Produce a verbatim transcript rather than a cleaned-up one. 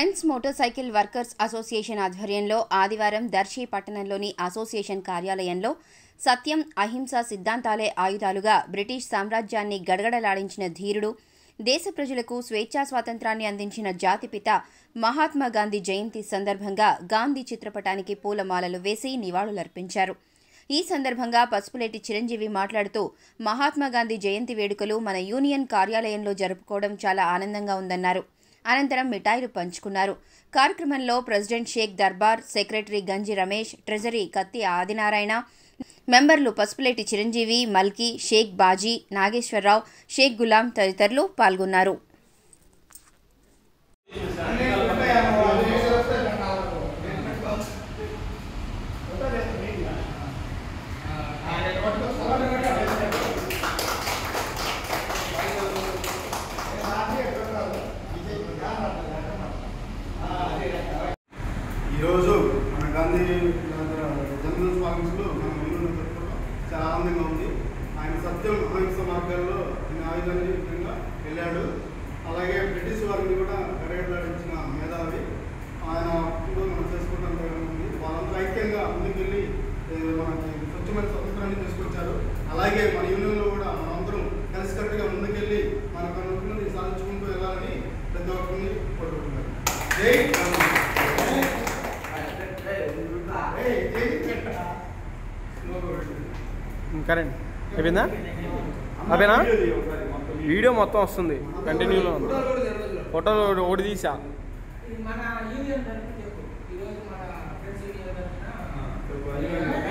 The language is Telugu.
Friends motorcycle workers association ఆధ్వర్యంలో ఆదివారం దర్శి పట్టణంలోని అసోసియేషన్ కార్యాలయంలో సత్యం అహింస సిద్ధాంతాలే ఆయుధాలుగా బ్రిటిష్ సామ్రాజ్యాన్ని గడగడలాడించిన ధీరుడు, దేశ ప్రజలకు స్వేచ్ఛా స్వాతంత్రాన్ని అందించిన జాతిపిత మహాత్మా గాంధీ జయంతి సందర్భంగా గాంధీ చిత్రపటానికి పూలమాలలు వేసి నివాళులర్పించారు. ఈ సందర్భంగా పసుపులేటి చిరంజీవి మాట్లాడుతూ మహాత్మా గాంధీ జయంతి వేడుకలు మన యూనియన్ కార్యాలయంలో జరుపుకోవడం చాలా ఆనందంగా ఉందన్నారు. అనంతరం మిఠాయిలు పంచుకున్నారు. కార్యక్రమంలో ప్రెసిడెంట్ షేక్ దర్బార్, సెక్రటరీ గంజి రమేష్, ట్రెజరీ కత్తి ఆదినారాయణ, మెంబర్లు పసుపులేటి చిరంజీవి, మల్కి, షేక్ బాజీ, నాగేశ్వరరావు, షేక్ గులాం తదితరులు పాల్గొన్నారు. ఈరోజు మన గాంధీ జన్మదిన స్వాగతంలో మనం ముందు జరుపుకోవడం చాలా ఆనందంగా ఉంది. ఆయన సత్యం అహింస మార్గాల్లో ఆయన ఆయుధాన్ని విధంగా వెళ్ళాడు. అలాగే బ్రిటిష్ వారిని కూడా గడగడలాడించిన మేధావి ఆయన ఇప్పుడు మనం చేసుకోవడం ఉంది. వాళ్ళందరూ ఐక్యంగా ముందుకెళ్ళి మనకి స్వచ్ఛమైన స్వతంత్రాన్ని తీసుకొచ్చారు. అలాగే మన యూనియన్లో కూడా మనందరం కలిసికట్టుగా ముందుకెళ్ళి మనకు అనుకున్నది సాధించుకుంటూ వెళ్ళాలని ప్రతి ఒక్కరిని కోరుకుంటున్నారు. జై కరెంట్ అయిపోయిందా? అవేనా వీడియో మొత్తం వస్తుంది, కంటిన్యూలో ఉంది. ఫోటోలు ఒకటి తీసా. మన యూనియన్ తరఫున చెప్పు, ఈరోజు మన ఫ్రెండ్స్ యూనియన్ తరఫున